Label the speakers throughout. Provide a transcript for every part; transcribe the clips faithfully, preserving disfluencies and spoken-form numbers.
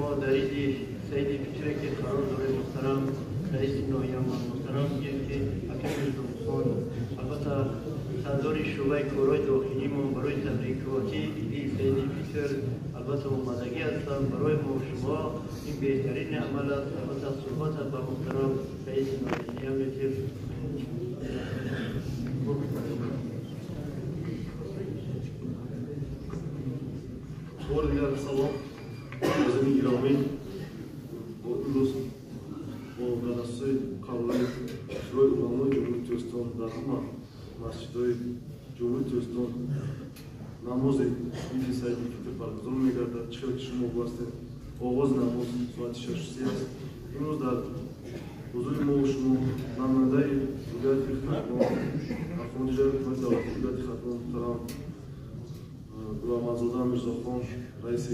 Speaker 1: ما دارید سید فکر که قرار داره محترم رئیس ناحیه محترم که اکبر دوستان البته سردار شعبه کارهای داخلی ما برای تبریکاتی این سید فکر البته اومدگی هستم برای ما شما این بهترین عمل است. البته صحبت با محترم رئیس ناحیه میتیم
Speaker 2: بار دیگر سلام عزیزان گرامی با امروز با جلسه قبلی شروع علمای جمهوری ترکستان در همه مسجدهای جمهوری ترکستان نماز عید سید فطر برگزار می‌گردد. چرا که شما هستید آغاز نماز ساعت شش و سی است. امروز در حضور ما و شما نماینده ولایت خرمان اخوان جناب دولت ولایت خرمان محترم گل‌آحمدزاده میرزاخان رئیس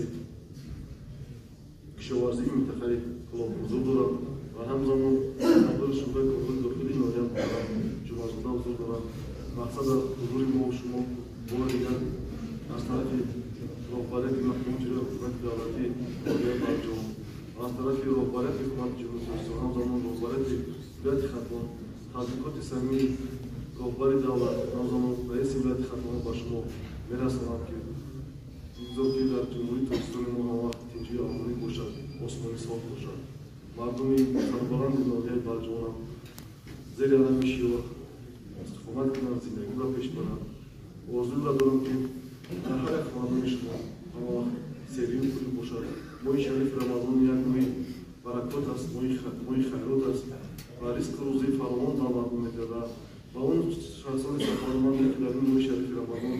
Speaker 2: کشاورزی منطقه کلاب حضور دارم و همزمان سردار شعبه کارهای داخلی ناحیه محترم جمعه‌زاده حضور دارم. مقصد از حضور ما و شما بار دیگر از طرف رهبریت محکوم جلوی حکومت دولتی ناحیه برجام و از طرف رهبریت حکومت جمهوری ترکستان همزمان رهبریت ولایت خرمان تبریکات صمیمی رهبر دولت همزمان رئیس ولایت خرمان با شما می‌رسانم که زودی در جمهوری ترکستان ما هم تنجی آمانی باشد، آسمانی صاف باشد. مردمی سربلند ناحیه برجام هم زیر علم شیوع استقامت کنند، زندگی را پیش برند. آرزو را دارم که در هر یک خانه شما همه وقت سری و پولی باشد. ماه شریف رمضان یک ماه برکات است، ماه خیرات است و رزق روزی فراوان در مردم می‌دهد و اون شخصان سفارمندی که در این ماه شریف رمضان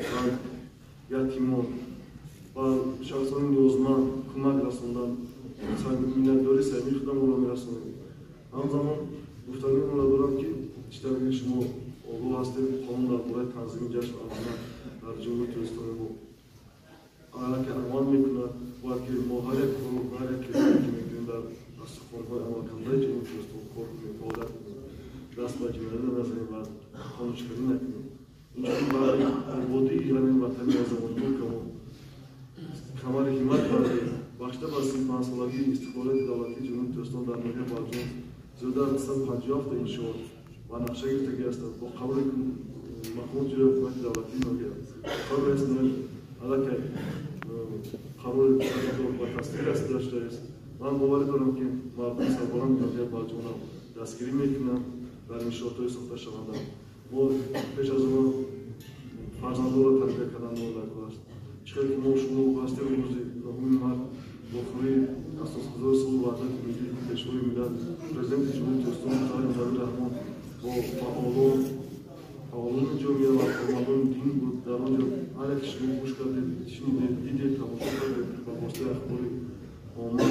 Speaker 2: یتیمان و شخصان نیازمند کمک رساندن منتداری صمیمی خودم را می‌رسانیم. همزمان گفتنی را دارم که اشتراک شما آگاه هستید قانون درباره تنظیم جشن امانت در جمهوری ترکستان ما اگر که عمل می‌کند باید که ما هر یک گروه هر یک کسی که می‌گوییم در استخوان‌های عملکننده جمهوری ترکستان کار کنیم، فعالیت کنیم، دست به جمعیت نزنیم و قانونشکنی نکنیم. اینجوری برای آبادی ایران وطنی از زمانی که ما کمر همت برده بخشیده به سی و پنج سالگی استقلالیت دولتی جمهوری ترکستان در ناحیه برجام زیاده از صد و پنجاه و هفت انشاءات و نقشه گرفتگی هستند. با قبول محمود جلوی حکومت دولتی ناحیه قرار است علاقه قرار با تصدیق است داشته است. من باور دارم که مردم سربلند ناحیه برجام دستگیری میکنند در انشاءات‌های ساخته شونده. ما پیش از اون فرزندان را تربیت کردن مولد است. چرا که ما شما هستیم روزی نهم مارس با خوری اساسگذار صلح و وحدت ملی پیشروی ملت پرزیدنت جمهوری ترکستان محترم ظهیر رحمان با فعالان فعالان جامعه و فعالان دین بود در آنجا هر یک شما گوش کردید شنیدید دیدید تماشا کردید و واسطه اخباری آمار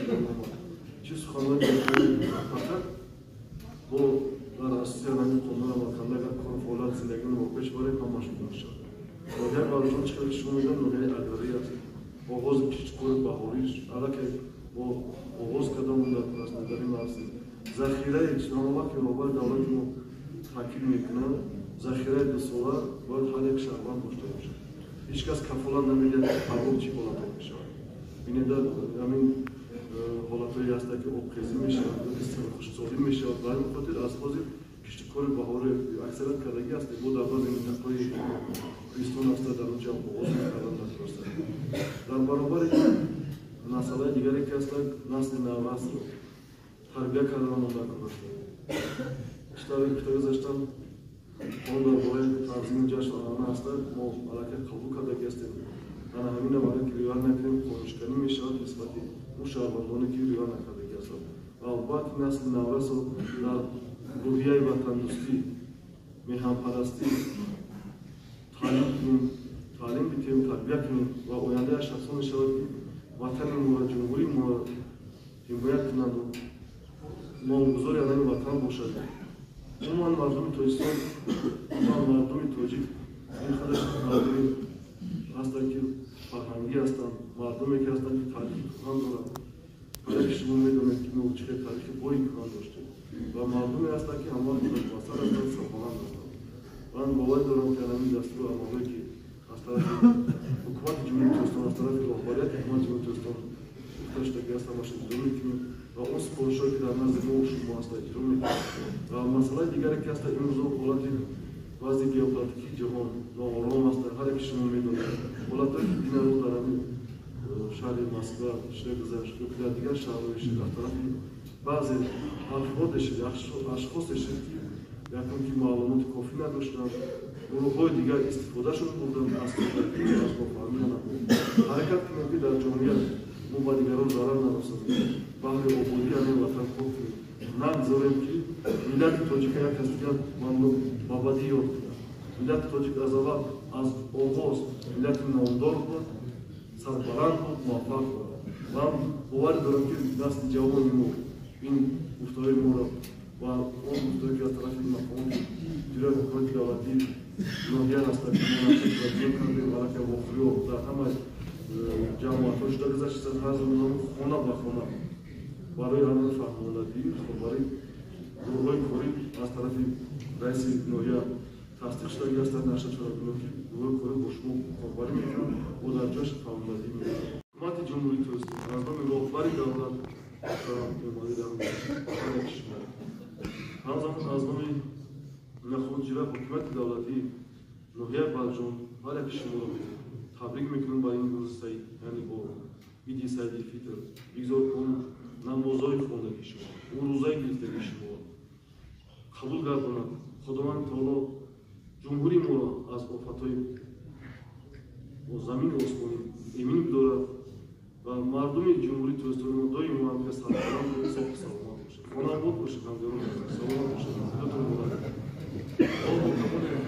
Speaker 2: چه سخنرانی فقط با در اساس همین قانون عملکننده اگر کار فعالیت زندگی رو پیش بریم هم مشغول میشد. ناحیه برجام چقدر شما میگن ناحیه اگراری است. آغاز پیشکار بهاریش علاقه با آغاز کردن در پرسنگری مرسی ذخیره چنانوه که رهبر دولت ما تاکید میکنند ذخیره دو ساله باید هر یک شهروند داشته باشد. هیچ کس کفالت نمیدهد که هر چی حالت میشود. ببینید همین حالتهایی هست که آبخیزی میشود، استفاده خشکسالی میشود. برای خاطر از حاضر کشتکار بهار اکثریت کردگی است. بود در بعضی منطقه‌های کوهستان است در اونجا آغاز کردن نتوانسته. در برابر این مسئله دیگری که است نسل نوآموز رو تربیت کردن مونده کنند. اشتراک گذاشتن آن درباره تنظیم جشن آمانت است. ما علاقه قبول کردگی هستیم. انا همین نماده که ریال نکنیم قانونشکنی میشود نسبت اون شهروندانی که ریال نکردگی هستند. و البته نسل نوآموز رو در روحیه وطن دوستی، میهن پرستی تعلیم کنیم، تعلیم بدیم، تربیت کنیم و آینده شخصان شود که وطن ما و جمهوری ما حمایت کنند و نامگذار علم وطن باشد. عموما مردم تاجیکستان، عموما مردم تاجیک این خودش مردمی هستند که فرهنگی هستند، مردمی که هستند که تاریخ خوان دارند. برای شما میدونید که ما چه تاریخ بایی خوان داشتیم و مردمی هستند که همه متوسط هستند، سربلند هستند. من باور دارم که همین دستور عملی که از طرف حکومت جمهوری ترکستان از طرف رهبریت حکومت جمهوری ترکستان گفته яста машин иҷро метавонем ва он сифоришҳое ки дар назди мо шумо аста иҷро метавонем. ва масъалаи дигаре ки аста имрӯзо ҳолати вазъи геополитикии ҷаҳон ноором аст. ҳар яке шумо медонед ҳолатҳое ки бинарӯз дар ҳамин шаҳри Москва шуда гузашт ё ки дар дигар шаҳрҳои аз тарафи баъзе афродеше ашхосеше ки якум ки маълумоти кофӣ надоштанд, гурӯҳҳои дигар истифодашон бурданд аз нофаҳмидан ҳаракат кунем ки дар ҷомеа мо ба дигарон зарар нарасонем, баҳри ободии ҳамин ватан пок кунем. нагзорем ки миллати тоҷика як аз дигар мабадӣ ёд кунад. миллати тоҷик аз аввал аз оғоз миллати номдор буд, сарбаланд буд, муваффақ буд. ман боварӣ дорам ки насли ҷавони мо ин гуфтаҳои моро ва он гуфтаҳое ки аз тарафи мақомоти ҷӯяи ҳукумати давлатӣ ноҳия ҳастанд ки мо нафрат кардем аллакай вохӯриҳо дар ҳамаи ҷамоатҳо шуда гузаштанд ҳар замонамо хона ба хона барои ҳамин фаҳмондагӣ барои гурӯҳҳои корӣ аз тарафи раиси ноҳия тасдиқ шудагӣ ҳастанд. наша чорагуно ки гурӯҳи корӣ бо шумо ҳамкорӣ мекунанд бо дар ҷояш фаҳмондагӣ мекунанд. ҳукумати ҷумҳурии Туркистон аз номи роҳбари давлат ҳамзамон аз номи нахоҷира ҳукумати давлатии ноҳияи Балҷон ҳар яки шуморо табрик мекунем ба ин рӯзи саид, яъне бо иди саиди фитр. бигзор кун намозҳои хондагии шумо, ӯ рӯзаи гирифтагии шумо қабул гардонад. худованд таоло ҷумҳури моро аз офатҳои замини осмонӣ эмин бидорад ва мардуми ҷумҳурии Туркистони мо доимо ҳамка сарбаланд бошад, соҳи саломат бошад. хонобод бошад, ҳамгарон саломат бошад. худотон мубарак.